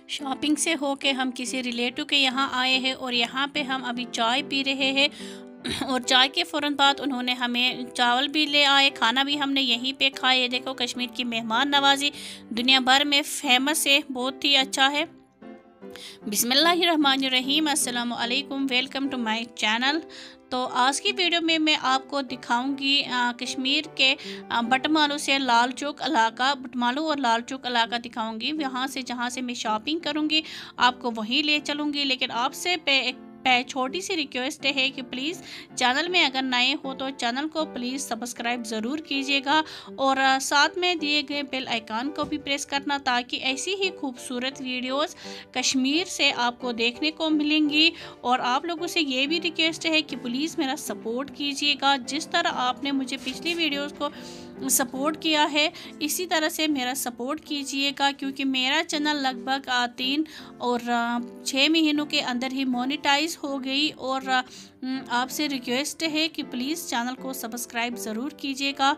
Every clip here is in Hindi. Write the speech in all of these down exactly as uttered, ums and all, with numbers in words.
शॉपिंग से होके हम किसी रिलेटिव के यहाँ आए हैं और यहाँ पे हम अभी चाय पी रहे हैं। और चाय के फ़ौरन बाद उन्होंने हमें चावल भी ले आए, खाना भी हमने यहीं पे खाया। ये देखो, कश्मीर की मेहमान नवाजी दुनिया भर में फेमस है, बहुत ही अच्छा है। बिस्मिल्लाहिर्रहमानिर्रहीम, अस्सलामु अलैकुम, वेलकम टू माय चैनल। तो आज की वीडियो में मैं आपको दिखाऊंगी कश्मीर के बटमालू से लाल चौक इलाका, बटमालू और लाल चौक इलाका दिखाऊंगी। यहाँ से जहाँ से मैं शॉपिंग करूँगी आपको वहीं ले चलूँगी। लेकिन आपसे पे एक छोटी सी रिक्वेस्ट है कि प्लीज़ चैनल में अगर नए हो तो चैनल को प्लीज़ सब्सक्राइब ज़रूर कीजिएगा और साथ में दिए गए बेल आइकन को भी प्रेस करना, ताकि ऐसी ही खूबसूरत वीडियोस कश्मीर से आपको देखने को मिलेंगी। और आप लोगों से ये भी रिक्वेस्ट है कि प्लीज़ मेरा सपोर्ट कीजिएगा। जिस तरह आपने मुझे पिछली वीडियोस को सपोर्ट किया है इसी तरह से मेरा सपोर्ट कीजिएगा, क्योंकि मेरा चैनल लगभग तीन और छः महीनों के अंदर ही मोनेटाइज हो गई। और आपसे रिक्वेस्ट है कि प्लीज़ चैनल को सब्सक्राइब ज़रूर कीजिएगा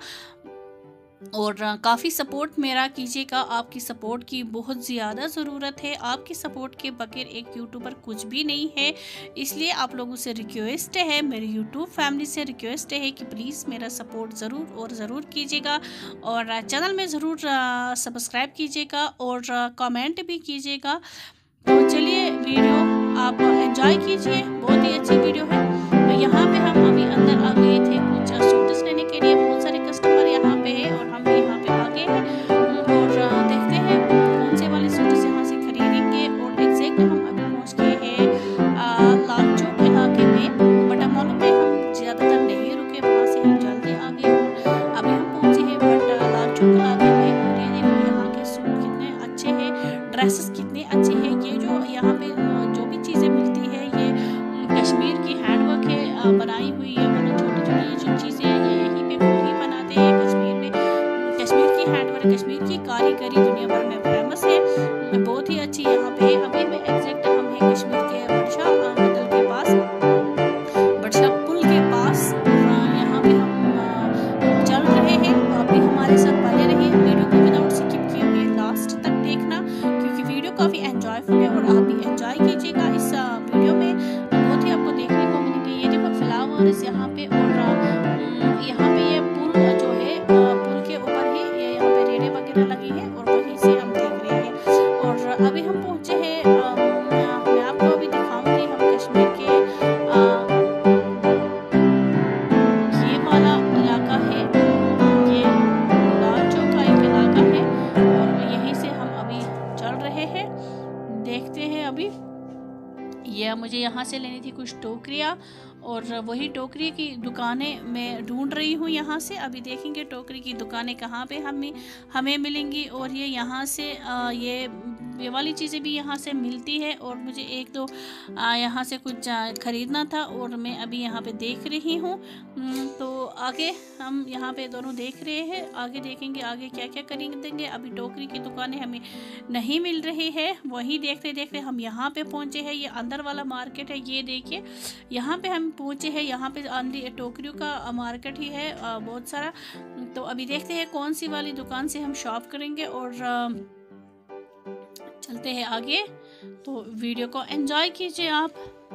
और काफ़ी सपोर्ट मेरा कीजिएगा। आपकी सपोर्ट की बहुत ज़्यादा ज़रूरत है। आपकी सपोर्ट के बगैर एक यूट्यूबर कुछ भी नहीं है। इसलिए आप लोगों से रिक्वेस्ट है, मेरी यूट्यूब फैमिली से रिक्वेस्ट है कि प्लीज़ मेरा सपोर्ट ज़रूर और ज़रूर कीजिएगा और चैनल में ज़रूर सब्सक्राइब कीजिएगा और कमेंट भी कीजिएगा। तो चलिए वीडियो आप एंजॉय कीजिए, बहुत ही अच्छी वीडियो है। तो यहाँ पे हम अभी अंदर आ गए थे कुछ सूट्स लेने के लिए। बहुत सारे कस्टमर यहाँ पे है और हम यहाँ पे आ गए हैं और देखते हैं कौन से वाले सूट्स यहाँ से खरीदेंगे। और एग्जैक्ट हम अभी पहुँच गए हैं लाल चौक इलाके में। बटमालू में हम ज़्यादातर नहीं रुके, वहाँ से हम जल्दी आ गए। अभी हम पहुँचे हैं बट लाल चौक इलाके में। और ये देखो यहाँ के सूट कितने अच्छे हैं, ड्रेसेस कितने अच्छे हैं। ये जो यहाँ पे जो भी चीज़ें मिलती है ये कश्मीर की हैंडवर्क है बनाई हुई है। मतलब छोटी छोटी ये जो चीज़ें हैं ये यहीं पे खुद ही बनाते हैं कश्मीर में। कश्मीर की हैंडवर्क, कश्मीर की कारीगरी दुनिया भर में फेमस है, बहुत ही अच्छी यहाँ पे है। अभी मैं एग्जैक्ट हम हैं कश्मीर के बड़शा होटल के पास, बड़शा पुल के पास। यहाँ पे हम चल रहे हैं। आप भी हमारे साथ बने रहिए, वीडियो को विदाउट स्किप किए हुए लास्ट तक देखना, क्योंकि वीडियो काफ़ी एंजॉयफुल है और आप भी एंजॉय कीजिएगा। इस वीडियो में बहुत ही आपको देखने को मिलेंगे। ये देखो फ्लावर्स यहाँ पे, और यहाँ पे ये पुल जो है पुल के ऊपर ही ये यहाँ पे रेड़े वगैरह लगी है और वहीं से हम देख रहे हैं। और अभी हम पहुँचे हैं, मैं आपको अभी दिखाऊंगी हम कश्मीर के ये वाला इलाका है, ये लाल चौक का एक इलाका है और यहीं से हम अभी चल रहे हैं। देखते हैं अभी यह मुझे यहाँ से लेनी थी कुछ टोकरियाँ और वही टोकरी की दुकानें मैं ढूंढ रही हूँ यहाँ से। अभी देखेंगे टोकरी की दुकानें कहाँ पे हमें हमें मिलेंगी। और ये यहाँ से आ, ये ये वाली चीज़ें भी यहाँ से मिलती है। और मुझे एक दो यहाँ से कुछ ख़रीदना था और मैं अभी यहाँ पे देख रही हूँ। तो आगे हम यहाँ पे दोनों देख रहे हैं, आगे देखेंगे आगे क्या क्या खरीदेंगे। अभी टोकरी की दुकानें हमें नहीं मिल रही है। वहीं देखते देखते हम यहाँ पे पहुँचे हैं। ये अंदर वाला मार्केट है, ये देखिए यहाँ पे हम पहुँचे हैं। यहाँ पे अंदर टोकरियों का मार्केट ही है बहुत सारा। तो अभी देखते हैं कौन सी वाली दुकान से हम शॉप करेंगे और चलते हैं आगे। तो वीडियो को एंजॉय कीजिए आप।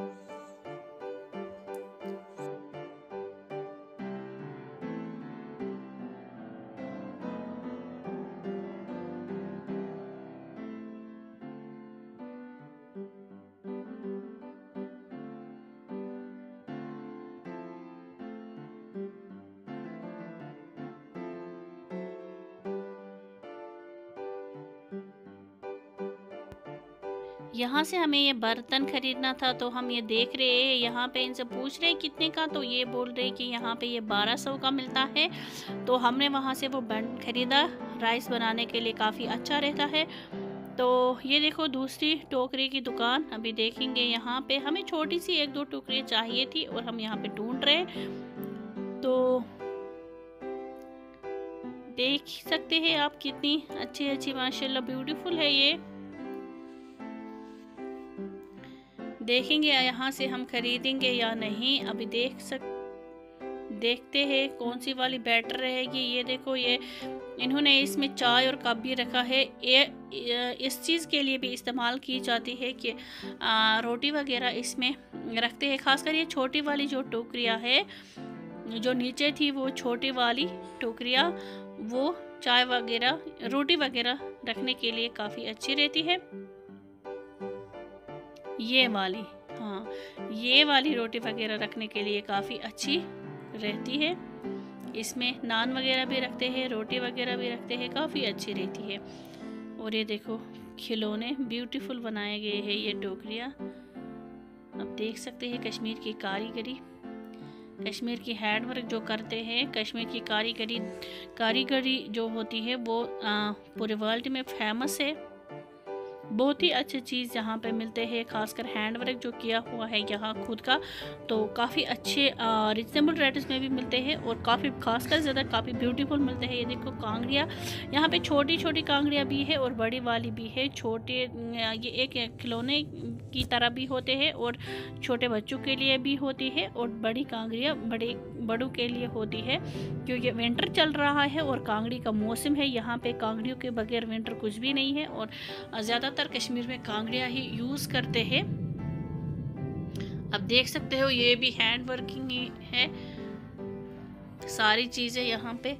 यहाँ से हमें ये बर्तन खरीदना था, तो हम ये देख रहे हैं। यहाँ पे इनसे पूछ रहे हैं कितने का, तो ये बोल रहे हैं कि यहाँ पे ये बारह सौ का मिलता है। तो हमने वहाँ से वो बन खरीदा, राइस बनाने के लिए काफ़ी अच्छा रहता है। तो ये देखो दूसरी टोकरी की दुकान अभी देखेंगे। यहाँ पे हमें छोटी सी एक दो टोकरी चाहिए थी और हम यहाँ पे ढूंढ रहे हैं। तो देख सकते हैं आप कितनी अच्छी अच्छी माशाल्लाह ब्यूटीफुल है ये। देखेंगे यहाँ से हम खरीदेंगे या नहीं। अभी देख सक देखते हैं कौन सी वाली बेटर रहेगी। ये देखो, ये इन्होंने इसमें चाय और कप भी रखा है। ये इस चीज़ के लिए भी इस्तेमाल की जाती है कि आ, रोटी वगैरह इसमें रखते हैं। खासकर ये छोटी वाली जो टोकरियाँ है, जो नीचे थी वो छोटी वाली टोकरियाँ, वो चाय वगैरह रोटी वगैरह रखने के लिए काफ़ी अच्छी रहती है। ये वाली, हाँ, ये वाली रोटी वगैरह रखने के लिए काफ़ी अच्छी रहती है। इसमें नान वगैरह भी रखते हैं, रोटी वगैरह भी रखते हैं, काफ़ी अच्छी रहती है। और ये देखो, खिलौने ब्यूटीफुल बनाए गए हैं ये टोकरियाँ। अब देख सकते हैं कश्मीर की कारीगरी, कश्मीर की हैंड वर्क जो करते हैं, कश्मीर की कारीगरी कारीगरी जो होती है वो आ, पूरे वर्ल्ड में फेमस है। बहुत ही अच्छी चीज़ यहाँ पे मिलते हैं, खासकर हैंड वर्क जो किया हुआ है यहाँ खुद का, तो काफ़ी अच्छे रिजनेबल रेट्स में भी मिलते हैं और काफ़ी खासकर ज़्यादा काफ़ी ब्यूटीफुल मिलते हैं। ये देखो कांगड़ियाँ, यहाँ पे छोटी छोटी कांगड़ियाँ भी है और बड़ी वाली भी है। छोटे ये एक खिलौने की तरह भी होते हैं और छोटे बच्चों के लिए भी होती है, और बड़ी कांगड़ियाँ बड़े बड़ों के लिए होती है, क्योंकि विंटर चल रहा है और कांगड़ी का मौसम है। यहाँ पे कांगड़ियों के बगैर विंटर कुछ भी नहीं है, और ज़्यादातर कश्मीर में कांगड़ियाँ ही यूज़ करते हैं। अब देख सकते हो ये भी हैंड वर्किंग ही है सारी चीज़ें यहाँ पे।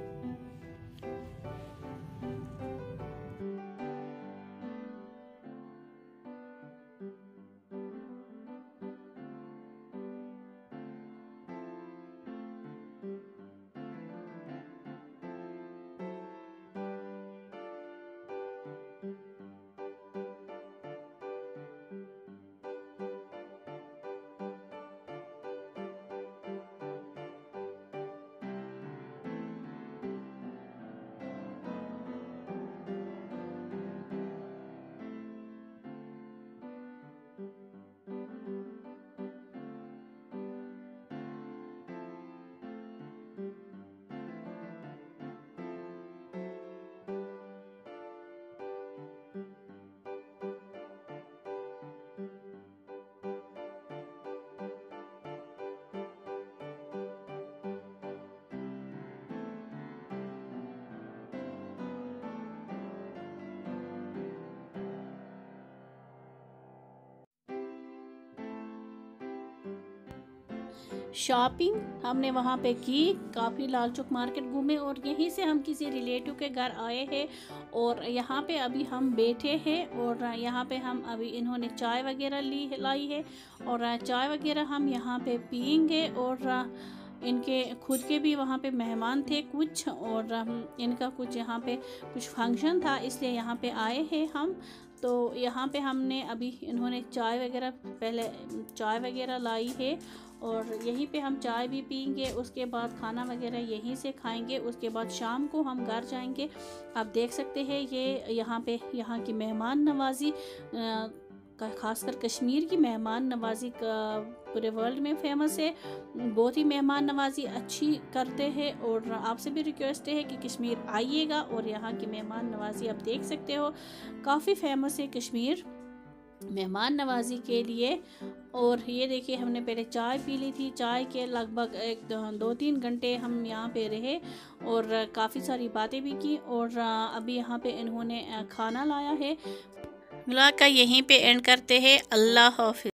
शॉपिंग हमने वहाँ पे की, काफ़ी लाल चौक मार्केट घूमे और यहीं से हम किसी रिलेटिव के घर आए हैं और यहाँ पे अभी हम बैठे हैं और यहाँ पे हम अभी इन्होंने चाय वगैरह ली लाई है और चाय वगैरह हम यहाँ पे पियेंगे। और इनके खुद के भी वहाँ पे मेहमान थे कुछ, और इनका कुछ यहाँ पे कुछ फंक्शन था, इसलिए यहाँ पे आए हैं हम। तो यहाँ पे हमने अभी इन्होंने चाय वगैरह पहले चाय वगैरह लाई है और यहीं पे हम चाय भी पियेंगे, उसके बाद खाना वगैरह यहीं से खाएंगे, उसके बाद शाम को हम घर जाएंगे। आप देख सकते हैं ये यहाँ पे यहाँ की मेहमान नवाजी, खासकर कश्मीर की मेहमान नवाजी का पूरे वर्ल्ड में फेमस है। बहुत ही मेहमान नवाजी अच्छी करते हैं और आपसे भी रिक्वेस्ट है कि कश्मीर आइएगा और यहाँ की मेहमान नवाजी आप देख सकते हो, काफ़ी फेमस है कश्मीर मेहमान नवाजी के लिए। और ये देखिए हमने पहले चाय पी ली थी, चाय के लगभग एक दो तीन घंटे हम यहाँ पे रहे और काफ़ी सारी बातें भी की और अभी यहाँ पे इन्होंने खाना लाया है। व्लॉग का यहीं पे एंड करते हैं। अल्लाह हाफिज़।